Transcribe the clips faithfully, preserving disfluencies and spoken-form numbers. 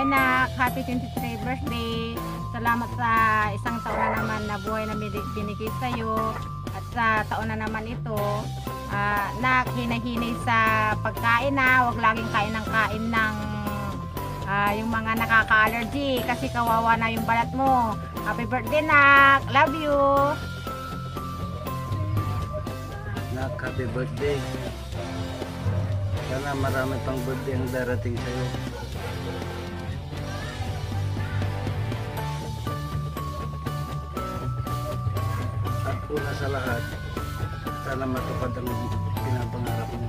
Hi nak, happy twenty-three birthday. Salamat sa isang taon na naman na buhay na binigay sa'yo. At sa taon na naman ito, uh, nak, hinahinay sa pagkain na. Huwag laging kain ng kain ng uh, yung mga nakaka-allergy. Kasi kawawa na yung balat mo. Happy birthday nak, love you. Nak, happy birthday. Sana marami pang birthday ang darating sa'yo. At una sa lahat, sana matupad ang pinapangarap mo.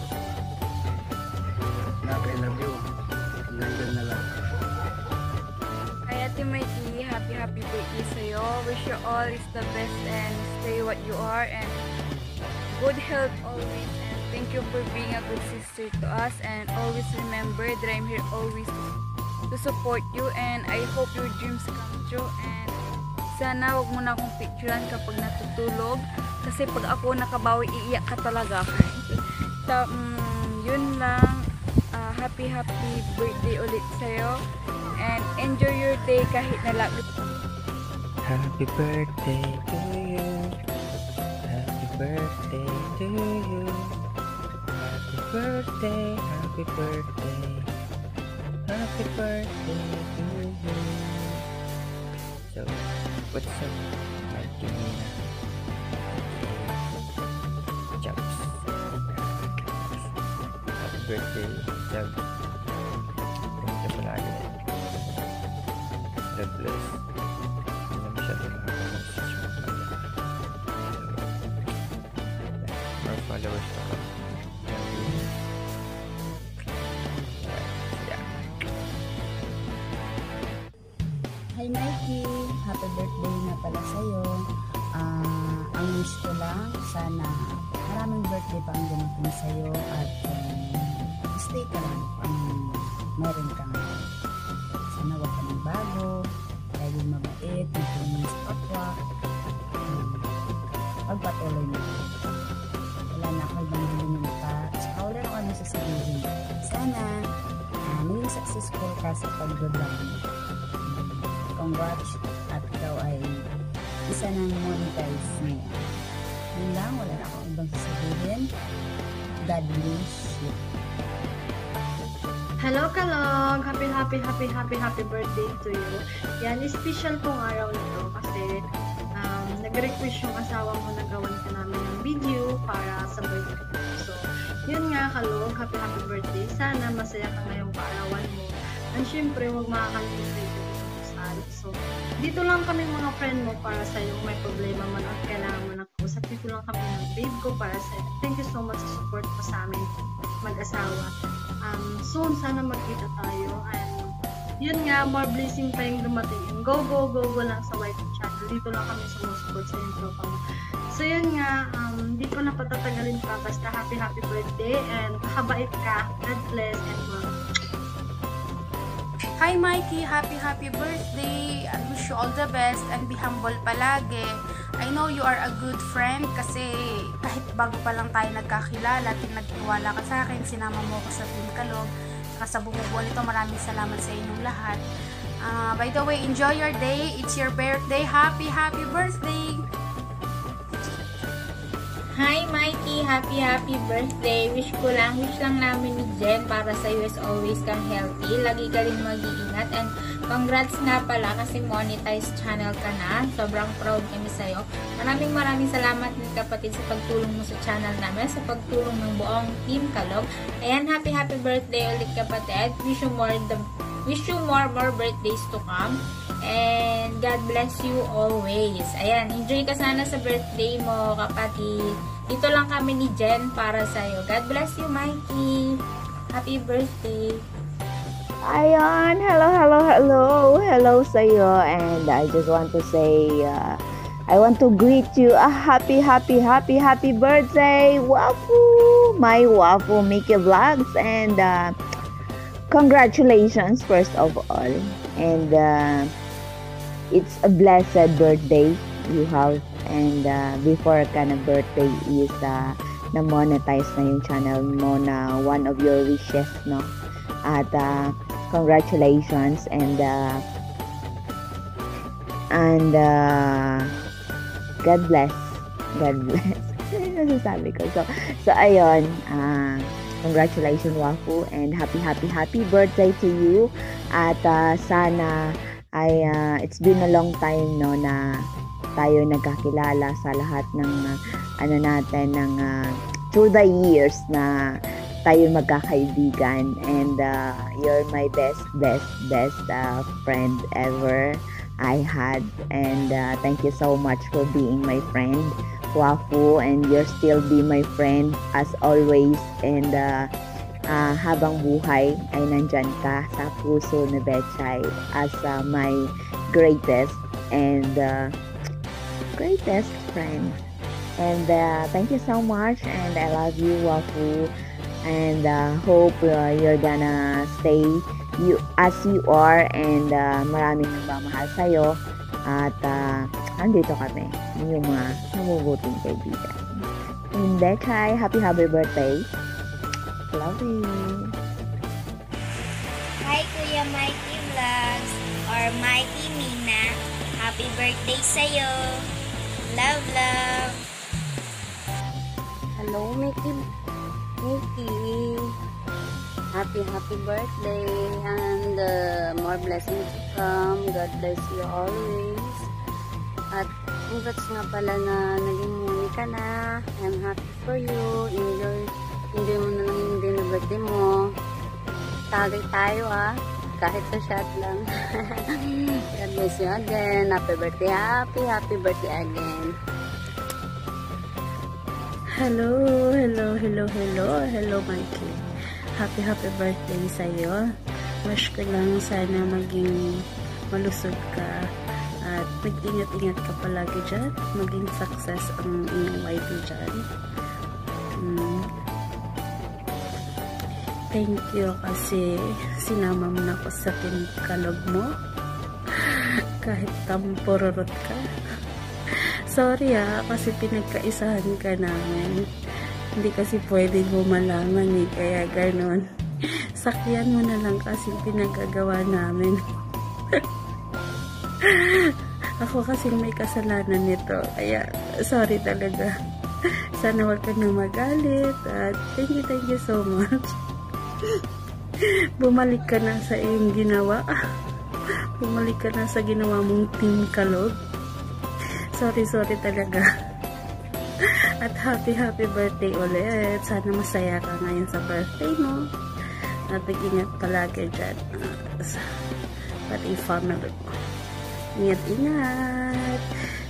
Nak, I love you. Hanggang na lang. Hi Ate Mikey, happy happy birthday sa'yo. Wish you all is the best and stay what you are and good health always. And thank you for being a good sister to us, and always remember that I'm here always to support you, and I hope your dreams come true. And sana wag mo na akong picturean kapag natutulog kasi pag ako nakabawi iiyak ka talaga. So, um, yun lang. Uh, happy happy birthday ulit sa'yo and enjoy your day kahit nalapit. Happy birthday to you. Happy birthday to you. Happy birthday, happy birthday. Happy birthday to you. So, what's up, Martinina? Chops. Happy birthday, Jab. Thank you palagi. God bless. Hindi na masyadong nakaka-message mo pala. More followers na ka. Hi Mikey, happy birthday na pala sa'yo. Uh, ang wish ko lang, sana maraming birthday pa ang dumating sa'yo at um, stay ka lang kung meron ka nga. Sana wag ka ng bago, laging mabait, magtulong sa kapwa. Um, pagpatuloy mo. Wala na ako ibang hilingin pa. Saka wala na kami sasabihin. Sana uh, maging successful ka sa pagdodlang. Congrats at ikaw ay isa ng monetize niya. Yun lang, wala na akong ibang sasabihin. God bless you. Hello Kalog! Happy, happy, happy, happy, happy birthday to you. Yan, special pong araw nito kasi um, nag-request yung asawa mo na gawan ka namin ng video para sa birthday ko. So, yun nga Kalog, happy, happy birthday. Sana masaya ka ngayong kaarawan mo. And syempre, huwag makakalimutan ito. So, dito lang kami mga friend mo para sa yung may problema man at kailangan mo ng kausap. Dito lang kami ng babe ko para sa iyo. Thank you so much sa support mo sa amin mag-asawa. Um, soon, sana magkita tayo. And yun nga, more blessing pa yung dumating. And go, go, go, go lang sa White Channel. Dito lang kami sumusupport sa yung tropa mo. So yun nga, um, di ko na patatagalin pa. Basta happy, happy birthday and kakabait ka. God bless and well. Hi Mikey, happy happy birthday. I wish you all the best and be humble palagi. I know you are a good friend kasi kahit bago pa lang tayo nagkakilala, nagtiwala ka sa akin, sinama mo ko sa Team Kalog. Saka sa bumubuo nito, maraming salamat sa inyong lahat. Uh, by the way, enjoy your day. It's your birthday. Happy happy birthday. Hi Mikey, happy happy birthday. Wish ko lang, wish lang namin ni Jen para sa you as always kang healthy. Lagi ka rin mag-iingat and congrats nga pala kasi monetized channel ka na. Sobrang proud kami sa'yo. Maraming maraming salamat din kapatid sa pagtulong mo sa channel namin, sa pagtulong ng buong Team Kalog. Ayan, happy happy birthday ulit kapatid. Wish you more, the, wish you more, more birthdays to come. And God bless you always. Ayan, enjoy ka sana sa birthday mo, kapatid. Dito lang kami ni Jen para sa'yo. God bless you, Mikey. Happy birthday. Ayan, hello, hello, hello. Hello sa'yo. And I just want to say, uh, I want to greet you a happy, happy, happy, happy birthday, Wafu! My Wafu Mickey Vlogs. And uh, congratulations, first of all. And uh, it's a blessed birthday you have, and uh, before ka na birthday is uh, na-monetize na yung channel mo na one of your wishes, no? At uh, congratulations, and uh, and uh, God bless. God bless. Ano sabi ko? So, so ayun, uh, congratulations Wafu, and happy, happy, happy birthday to you. At uh, sana ay uh, it's been a long time no na tayo nagkakilala sa lahat ng uh, ano natin ng uh, through the years na tayo magkakaibigan, and uh, you're my best best best uh, friend ever I had, and uh, thank you so much for being my friend Wafu, and you'll still be my friend as always, and uh, uh, habang buhay ay nandyan ka sa puso ni Betchay as uh, my greatest and uh, greatest friend. And uh, thank you so much, and I love you Wafu, and uh, hope uh, you're gonna stay you as you are, and uh, maraming nagmamahal sa'yo, at uh, andito kami, yung mga mabubuting kaibigan. And Betchay, happy happy birthday. Love you. Hi Kuya Mikey Vlogs or Mikey Mina. Happy birthday sa'yo. Love, love. Hello, Mickey. Mickey. Happy, happy birthday. And uh, more blessings to come. God bless you always. At congrats nga pala na naging muni ka na. I'm happy for you. Enjoy, enjoy mo na lang yung day na birthday mo. Tagay tayo ah. Kahit sa shot lang. God bless you again. Happy birthday. Happy, happy birthday again. Hello, hello, hello, hello, hello Mikey. Happy, happy birthday sa'yo. Wish ko lang sana maging malusog ka at mag-ingat-ingat ka palagi dyan. Maging success ang inyong Y P dyan. Hmm. Thank you kasi sinama mo na ako sa tinikalog mo. Kahit tampururot ka. Sorry ah, kasi pinagkaisahan ka namin. Hindi kasi pwede mo malaman eh, kaya ganon. Sakyan mo na lang kasi pinagagawa namin. Ako kasi may kasalanan nito, kaya sorry talaga. Sana wag ka na magalit, at thank you, thank you so much. Bumalik ka na sa iyong ginawa. Bumalik ka na sa ginawa mong team kalog. Sorry, sorry talaga. At happy, happy birthday ulit. Sana masaya ka ngayon sa birthday mo. At mag-ingat palagi dyan. Uh, pati family mo. Ingat, ingat.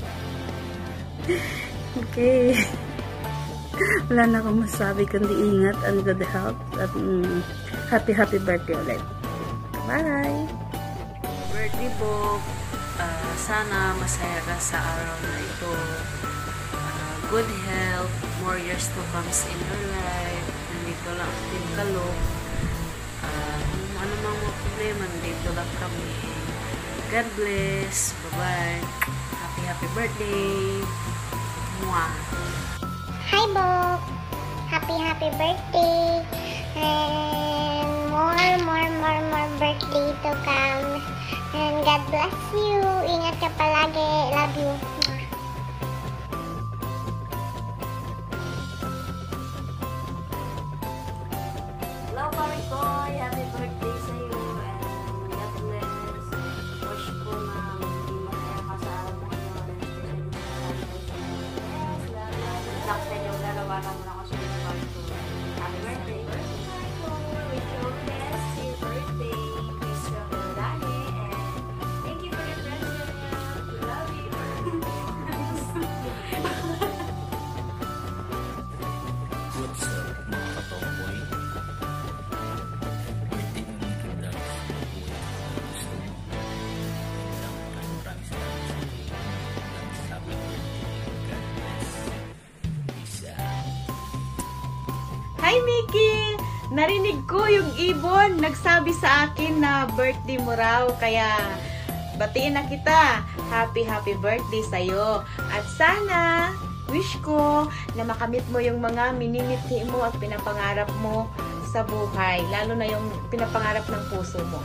Okay. Wala na akong masabi kundi ingat and good health. At mm, happy, happy birthday ulit. Bye! Birthday po. Uh, sana masaya ka sa araw na ito. Uh, good health, more years to come in your life. Nandito lang din kalog. Uh, kung ano mang mga problema, nandito lang kami. God bless. Bye-bye. Happy, happy birthday. Mwah. Hi, Bo. Happy, happy birthday. And more, more, more, more birthday to come. And God bless you. Ingat ka palagi. Love you. Hello, Parikoy. Happy birthday sa iyo. And God bless. Wish ko na hindi masaya ka sa araw mo yun. Yes, love, love. Relax na yung dalawa na muna ko sa iyo, Parikoy. Happy birthday. Wish you all the best. Happy birthday. Wish you all the lagi. Thank you for your present. We love you. What's up mga katomboy? Birthday ng Mickey Vlogs. Gusto mo? Lang maraming maraming salamat sa iyo. Hanggang sa happy birthday. God bless. Peace out. Hi Mickey! Narinig ko yung ibon nagsabi sa akin na birthday mo raw, kaya batiin na kita. Happy happy birthday sa'yo. At sana wish ko na makamit mo yung mga minimithi mo at pinapangarap mo sa buhay, lalo na yung pinapangarap ng puso mo.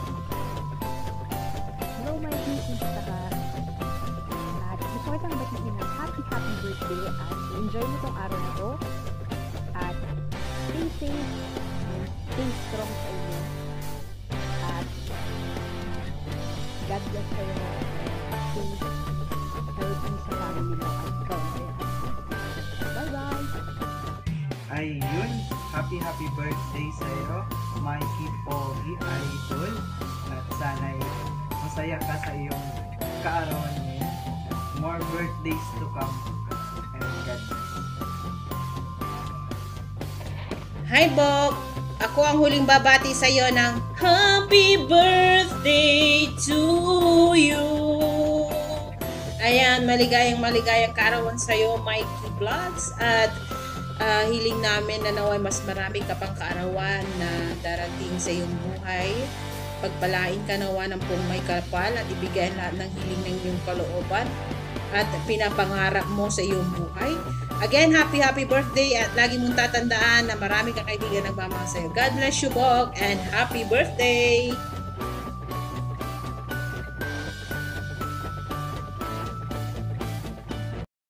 Hello, my kumusta ka? At gusto ko itang batiin ng happy, happy birthday at enjoy mo tong araw na to. At stay safe and stay strong sa inyo. At God bless kayo. Stay healthy sa family mo at ikaw. Bye-bye! Ayun, happy happy birthday sa'yo, Mikey Pogi Idol. At sana'y masaya ka sa iyong kaarawan ngayon. More birthdays to come. And God bless. Hi, Bok! Ako ang huling babati sa iyo ng Happy Birthday to you! Ayan, maligayang maligayang kaarawan sa iyo, Mikey Vlogs. At uh, hiling namin na naway mas marami ka pang kaarawan na darating sa iyong buhay. Pagpalain ka nawa ng pong may kapal at ibigay lahat ng hiling ng iyong kalooban at pinapangarap mo sa iyong buhay. Again, happy happy birthday at lagi mong tatandaan na marami kang kaibigan nagmamahal sa iyo. God bless you, Bok, and happy birthday!